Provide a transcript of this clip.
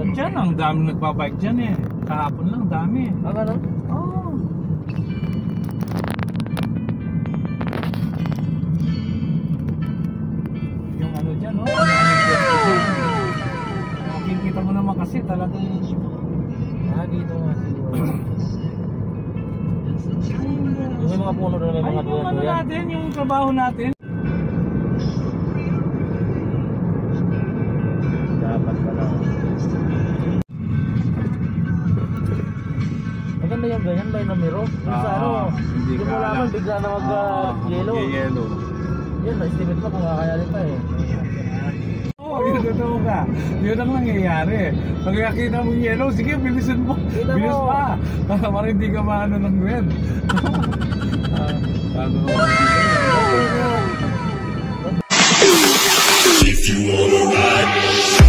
Dyan, ang dami nagbabike dyan eh. Kahapon lang, dami. Ang ano? Oo. Yung ano dyan, no? Makikita mo naman kasi talagang... Dito nga siguro. Yung may mga puno doon, may mga duyan. Ay, yung ano natin, yung trabaho natin. Dapat pala. Maganda yung ganyan, may numero. Yung sa ano, hindi mo naman bigla na mag-yellow. Yellow. Yun, na-estimate mo kung kakayanin pa eh. Oo, yun totoo ka. Yun ang nangyayari. Pag nakita mong yellow, sige, bilisan mo. Bilis pa. Para hindi ka maano ng red. If you wanna ride